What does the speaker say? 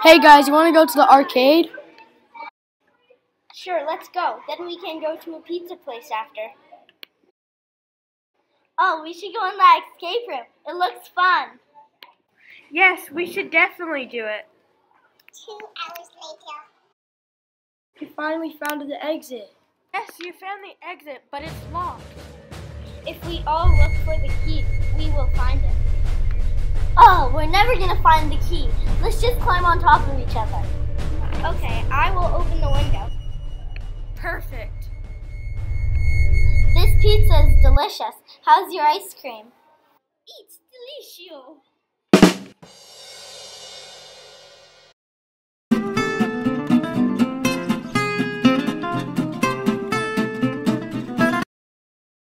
Hey guys, you want to go to the arcade? Sure, let's go. Then we can go to a pizza place after. Oh, we should go in the escape room. It looks fun. Yes, we should definitely do it. 2 hours later. We finally found the exit. Yes, you found the exit, but it's locked. If we all look for the key, we will find it. Oh, we're never gonna find the key. Let's just climb on top of each other. Okay, I will open the window. Perfect. This pizza is delicious. How's your ice cream? It's delicious.